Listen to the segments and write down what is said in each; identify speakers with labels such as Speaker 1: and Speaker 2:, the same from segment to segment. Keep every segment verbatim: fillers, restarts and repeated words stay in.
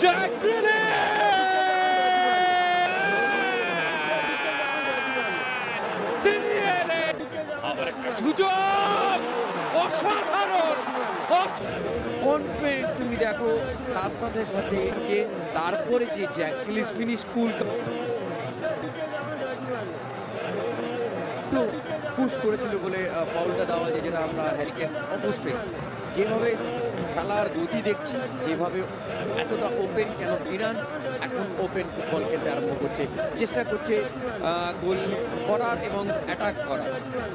Speaker 1: সুযোগ অসাধারণ
Speaker 2: কনফিডেন্ট তুমি দেখো, তার সাথে সাথে যে তারপরে যে জ্যাকলিস ফিনিশ স্কুল তো পুশ করেছিল বলে ফাউলটা দেওয়া যায়, যেটা আমরা হ্যারিকেন অবশ্যই যেভাবে খেলার গতি দেখছি, যেভাবে এতটা ওপেন, কেন ইরান এখন ওপেন ফুটবল খেলতে আরম্ভ করছে, চেষ্টা করছে গোল করার এবং অ্যাটাক করার।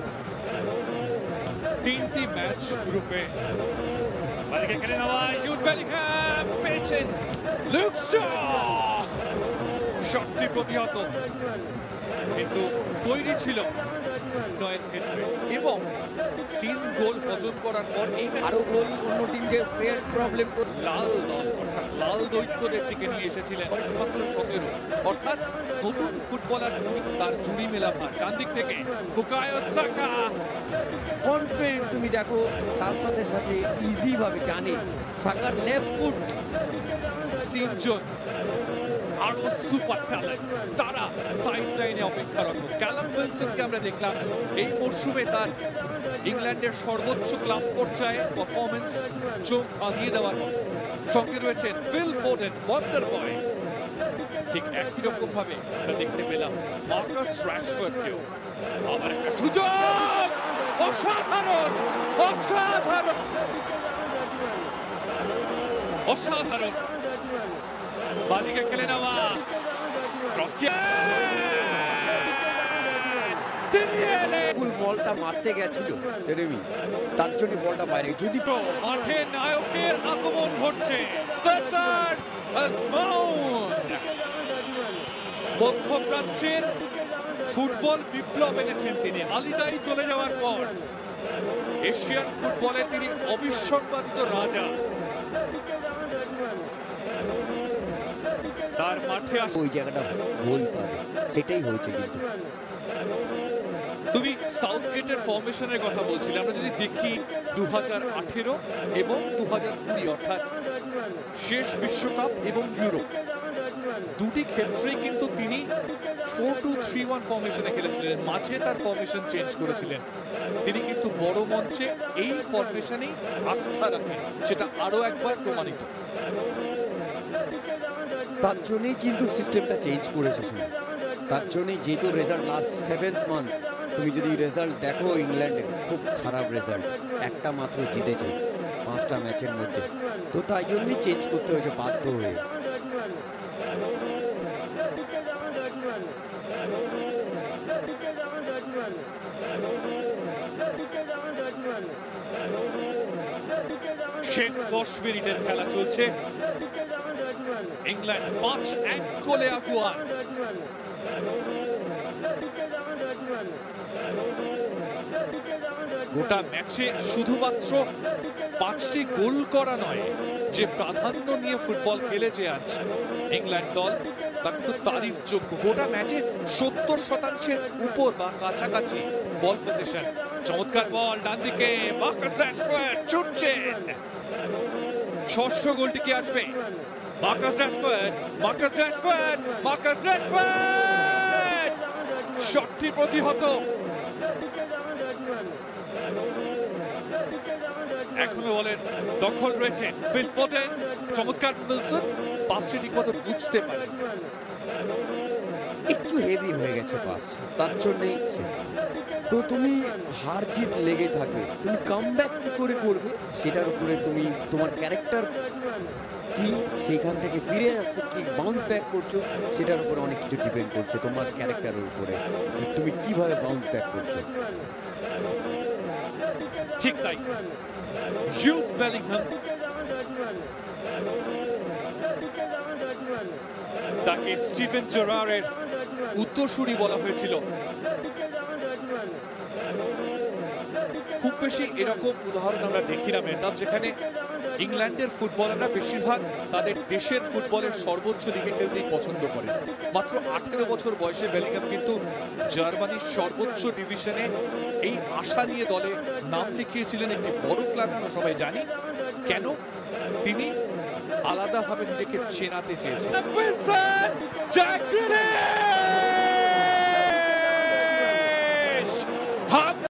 Speaker 1: তিনটি ম্যাচ গ্রুপে বাদিকে খেলে নেওয়া জুড বেলিংহাম পেয়েছেন লুক শ, শটটি প্রতিহত কিন্তু তৈরি ছিল নয়ের ক্ষেত্রে, এবং তিন গোল হজম করার পর এই
Speaker 2: আরো গোল অন্য টিমকে প্রবলেম
Speaker 1: লাল দল অর্থাৎ লাল দৈত্যদের দিকে নিয়ে এসেছিলেন বয়স মাত্র সতেরো, অর্থাৎ নতুন ফুটবলার তার জুড়ি মেলা ভার। ডান দিক থেকে বুকায়ো সাকা
Speaker 2: কনফিডেন্ট তুমি দেখো, তার সাথে সাথে ইজি ভাবে জানে সাকার লেফট ফুট।
Speaker 1: তিনজন আরো সুপার ট্যালেন্ট তারা সাইড লাইনে অপেক্ষারত। ক্যালাম উইলসনকে আমরা দেখলাম এই মরশুমে তার ইংল্যান্ডের সর্বোচ্চ ক্লাব পর্যায়ে পারফরমেন্স চোখ আগিয়ে দেওয়ার সঙ্গে রয়েছেন ফিল ফোডেন ওয়ান্ডার বয়, ঠিক একই রকম ভাবে আমরা দেখতে পেলাম মার্কাস রাশফোর্ডকেও। আবার একটা সুযোগ অসাধারণ অসাধারণ অসাধারণ বাদিকে খেলে নেওয়া
Speaker 2: ফুল বলটা মারতে গেছিল তেরেমি, তার জন্য বলটা বাইরে। যদি
Speaker 1: মাঠে নায়কের আগমন ঘটছে, সর্দার আজমাউন মধ্যপ্রাচ্যের ফুটবল বিপ্লব এনেছেন তিনি। আলিদাই চলে যাওয়ার পর এশিয়ান ফুটবলে তিনি অবিসংবাদিত রাজা। তার মাঠে
Speaker 2: ওই জায়গাটা গোল পাবে, সেটাই হয়েছে। কিন্তু
Speaker 1: তুমি সাউথগেটের ফরমেশনের কথা বলছিলে, আমরা যদি দেখি দু হাজার আঠেরো এবং দু হাজার কুড়ি অর্থাৎ শেষ বিশ্বকাপ এবং ইউরো দুটি ক্ষেত্রেই কিন্তু তিনি ফোর টু থ্রি ওয়ান ফরমেশনে খেলেছিলেন, মাঝে তার ফরমেশন চেঞ্জ করেছিলেন। তিনি কিন্তু বড় মঞ্চে এই ফরমেশনেই আস্থা রাখেন, সেটা আরো একবার প্রমাণিত।
Speaker 2: তার জন্যই কিন্তু সিস্টেমটা চেঞ্জ করেছে শুনে, তার জন্যই যেহেতু রেজাল্ট লাস্ট সেভেন্থ মান্থ তুমি যদি রেজাল্ট দেখো ইংল্যান্ডের খুব খারাপ রেজাল্ট, একটা মাত্র জিতেছে পাঁচটা ম্যাচের মধ্যে, তো তাই জন্যই চেঞ্জ করতে হয়েছে বাধ্য হয়ে।
Speaker 1: শেষ দশ মিনিটের খেলা চলছে, ইংল্যান্ড পাঁচ এক গোলে আগুয়া। গোটা ম্যাচে শুধুমাত্র পাঁচটি গোল করা নয়, যে প্রাধান্য নিয়ে ফুটবল খেলেছে আজ ইংল্যান্ড দল তা কিন্তু তারিফ যোগ্য। গোটা ম্যাচে সত্তর শতাংশের উপর বা কাছাকাছি বল পজিশন। চমৎকার বল ডান দিকে, মার্কাস রাশফোর্ড ছুটছেন। ষষ্ঠ গোলটি কি আসবে? Marcus Rashford, Marcus Rashford, Marcus Rashford শটটি প্রতিহত। এখনো বলেন দখল রয়েছে ফিল ফোডেন। চমৎকার উইলসন পাসটি ঠিকমতো বুঝতে পারে,
Speaker 2: একটু হেভি হয়ে গেছে পাস, তার জন্যই। তো তুমি হার জিত লেগে থাকবে, তুমি কামব্যাক কি করে করবে সেটার উপরে তুমি তোমার ক্যারেক্টার কি, সেইখান থেকে ফিরে আসতে কি বাউন্স ব্যাক করছো সেটার উপরে অনেক কিছু ডিপেন্ড করছে, তোমার ক্যারেক্টারের উপরে তুমি কিভাবে বাউন্স ব্যাক করছো।
Speaker 1: ঠিক তাই, জুড বেলিংহাম তাকে স্টিভেন জেরার্ডের উত্তরসূরি বলা হয়েছিল। খুব বেশি এরকম উদাহরণ আমরা দেখি না মেহতাব, যেখানে ইংল্যান্ডের ফুটবলাররা বেশিরভাগ তাদের দেশের ফুটবলের সর্বোচ্চ লিগে খেলতেই পছন্দ করে। মাত্র আঠেরো বছর বয়সে বেলিংহাম কিন্তু জার্মানির সর্বোচ্চ ডিভিশনে এই আশা নিয়ে দলে নাম লিখিয়েছিলেন একটি বড় ক্লাবে। আমরা সবাই জানি কেন। তিনি আলাদাভাবে নিজেকে চেনাতে চেয়েছে। Wilson Jack